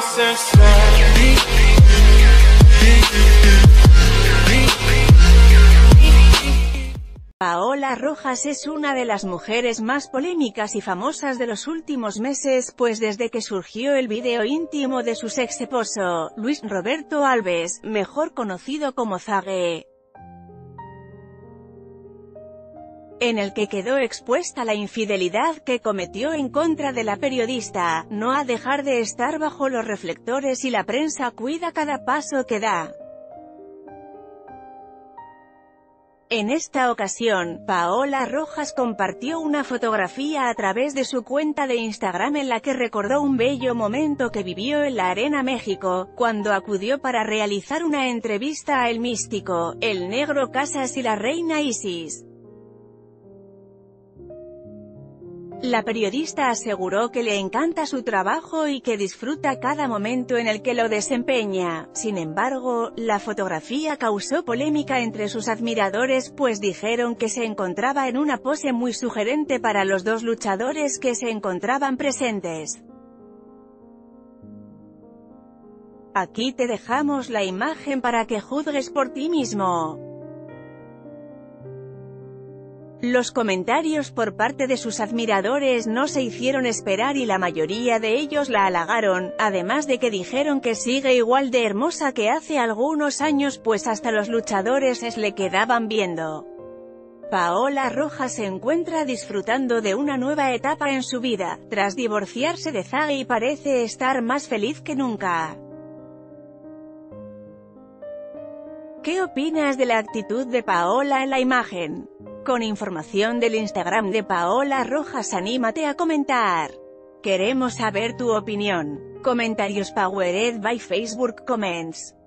Paola Rojas es una de las mujeres más polémicas y famosas de los últimos meses, pues desde que surgió el video íntimo de su ex esposo, Luis Roberto Alves, mejor conocido como Zague, en el que quedó expuesta la infidelidad que cometió en contra de la periodista, no ha de dejar de estar bajo los reflectores y la prensa cuida cada paso que da. En esta ocasión, Paola Rojas compartió una fotografía a través de su cuenta de Instagram en la que recordó un bello momento que vivió en la Arena México, cuando acudió para realizar una entrevista a El Místico, El Negro Casas y la Reina Isis. La periodista aseguró que le encanta su trabajo y que disfruta cada momento en el que lo desempeña. Sin embargo, la fotografía causó polémica entre sus admiradores, pues dijeron que se encontraba en una pose muy sugerente para los dos luchadores que se encontraban presentes. Aquí te dejamos la imagen para que juzgues por ti mismo. Los comentarios por parte de sus admiradores no se hicieron esperar y la mayoría de ellos la halagaron, además de que dijeron que sigue igual de hermosa que hace algunos años, pues hasta los luchadores le quedaban viendo. Paola Rojas se encuentra disfrutando de una nueva etapa en su vida, tras divorciarse de Zague y parece estar más feliz que nunca. ¿Qué opinas de la actitud de Paola en la imagen? Con información del Instagram de Paola Rojas, anímate a comentar. Queremos saber tu opinión. Comentarios powered by Facebook Comments.